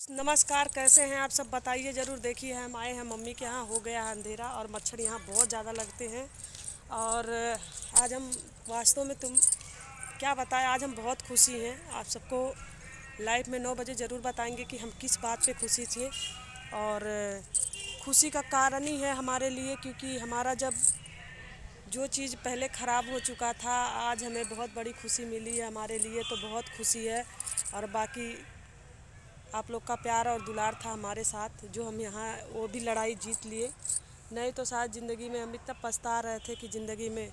नमस्कार, कैसे हैं आप सब? बताइए ज़रूर। देखिए, हम आए हैं मम्मी के यहाँ। हो गया है अंधेरा और मच्छर यहाँ बहुत ज़्यादा लगते हैं। और आज हम वास्तव में क्या बताएं, आज हम बहुत खुशी हैं। आप सबको लाइव में 9 बजे ज़रूर बताएंगे कि हम किस बात पे खुशी थे। और खुशी का कारण ही है हमारे लिए, क्योंकि हमारा जब जो चीज़ पहले ख़राब हो चुका था, आज हमें बहुत बड़ी खुशी मिली है। हमारे लिए तो बहुत खुशी है। और बाकी आप लोग का प्यार और दुलार था हमारे साथ, जो हम यहाँ वो भी लड़ाई जीत लिए। नहीं तो शायद ज़िंदगी में हम इतना पछता रहे थे कि ज़िंदगी में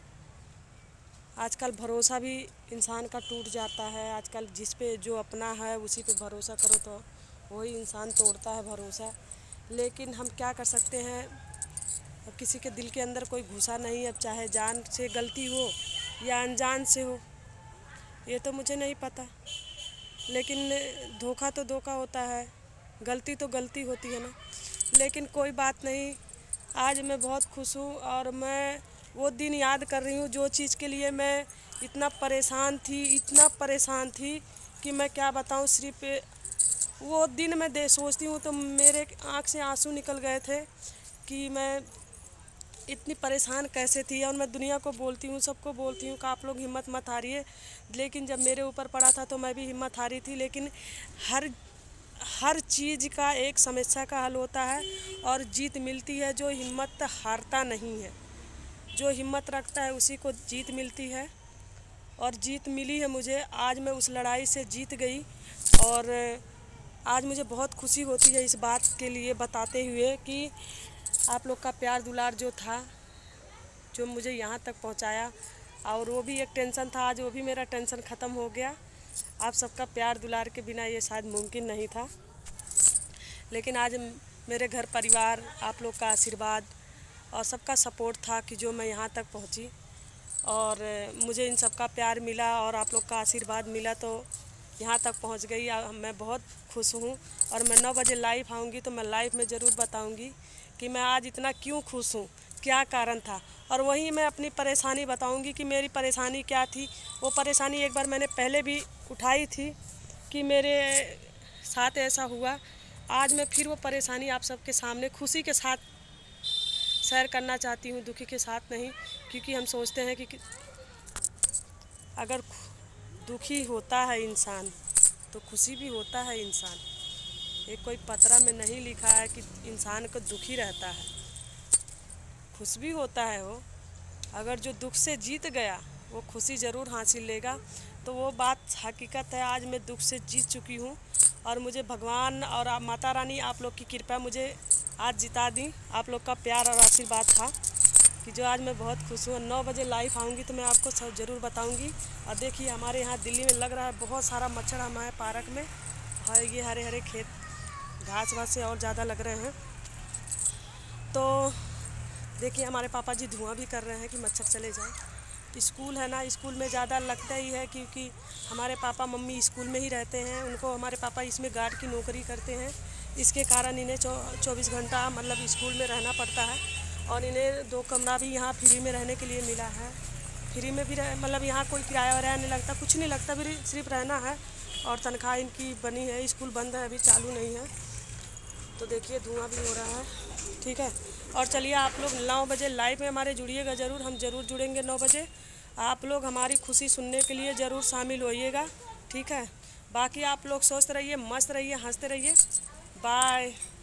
आजकल भरोसा भी इंसान का टूट जाता है। आजकल जिस पे जो अपना है उसी पे भरोसा करो तो वही इंसान तोड़ता है भरोसा। लेकिन हम क्या कर सकते हैं, अब किसी के दिल के अंदर कोई घुसा नहीं। अब चाहे जान से गलती हो या अनजान से हो, ये तो मुझे नहीं पता। लेकिन धोखा तो धोखा होता है, गलती तो गलती होती है ना। लेकिन कोई बात नहीं, आज मैं बहुत खुश हूँ। और मैं वो दिन याद कर रही हूँ जो चीज़ के लिए मैं इतना परेशान थी कि मैं क्या बताऊँ। सिर्फ वो दिन मैं सोचती हूँ तो मेरे आँख से आंसू निकल गए थे कि मैं इतनी परेशान कैसे थी। और मैं दुनिया को बोलती हूँ, सबको बोलती हूँ कि आप लोग हिम्मत मत हारिए। लेकिन जब मेरे ऊपर पड़ा था तो मैं भी हिम्मत हारी थी। लेकिन हर चीज़ का एक समस्या का हल होता है और जीत मिलती है। जो हिम्मत हारता नहीं है, जो हिम्मत रखता है उसी को जीत मिलती है। और जीत मिली है मुझे। आज मैं उस लड़ाई से जीत गई। और आज मुझे बहुत खुशी होती है इस बात के लिए बताते हुए कि आप लोग का प्यार दुलार जो था, जो मुझे यहाँ तक पहुँचाया। और वो भी एक टेंशन था, आज वो भी मेरा टेंशन ख़त्म हो गया। आप सबका प्यार दुलार के बिना ये शायद मुमकिन नहीं था। लेकिन आज मेरे घर परिवार, आप लोग का आशीर्वाद और सबका सपोर्ट था कि जो मैं यहाँ तक पहुँची। और मुझे इन सबका प्यार मिला और आप लोग का आशीर्वाद मिला तो यहाँ तक पहुँच गई। मैं बहुत खुश हूँ। और मैं 9 बजे लाइव आऊँगी तो मैं लाइव में ज़रूर बताऊँगी कि मैं आज इतना क्यों खुश हूँ, क्या कारण था। और वहीं मैं अपनी परेशानी बताऊंगी कि मेरी परेशानी क्या थी। वो परेशानी एक बार मैंने पहले भी उठाई थी कि मेरे साथ ऐसा हुआ। आज मैं फिर वो परेशानी आप सबके सामने खुशी के साथ शेयर करना चाहती हूँ, दुखी के साथ नहीं। क्योंकि हम सोचते हैं कि अगर दुखी होता है इंसान तो खुशी भी होता है इंसान। ये कोई पत्रा में नहीं लिखा है कि इंसान को दुखी रहता है, खुश भी होता है। वो अगर जो दुख से जीत गया वो खुशी ज़रूर हासिल लेगा। तो वो बात हकीकत है। आज मैं दुख से जीत चुकी हूँ और मुझे भगवान और माता रानी, आप लोग की कृपा मुझे आज जिता दी। आप लोग का प्यार और आशीर्वाद था कि जो आज मैं बहुत खुश हूँ। 9 बजे लाइव आऊँगी तो मैं आपको सब ज़रूर बताऊँगी। और देखिए, हमारे यहाँ दिल्ली में लग रहा है बहुत सारा मच्छर हमारे पार्क में। और ये हरे हरे खेत घास वास से और ज़्यादा लग रहे हैं। तो देखिए, हमारे पापा जी धुआं भी कर रहे हैं कि मच्छर चले जाए। स्कूल है ना, स्कूल में ज़्यादा लगता ही है क्योंकि हमारे पापा मम्मी स्कूल में ही रहते हैं। उनको हमारे पापा इसमें गार्ड की नौकरी करते हैं। इसके कारण इन्हें 24 घंटा मतलब स्कूल में रहना पड़ता है। और इन्हें 2 कमरा भी यहाँ फ्री में रहने के लिए मिला है। फ्री में भी मतलब यहाँ कोई किराया वराया नहीं लगता, कुछ नहीं लगता, भी सिर्फ रहना है। और तनख्वाह इनकी बनी है। स्कूल बंद है, अभी चालू नहीं है। तो देखिए, धुआं भी हो रहा है। ठीक है। और चलिए, आप लोग 9 बजे लाइव में हमारे जुड़िएगा ज़रूर। हम ज़रूर जुड़ेंगे 9 बजे। आप लोग हमारी खुशी सुनने के लिए ज़रूर शामिल होइएगा। ठीक है। बाकी आप लोग स्वस्थ रहिए, मस्त रहिए, हंसते रहिए। बाय।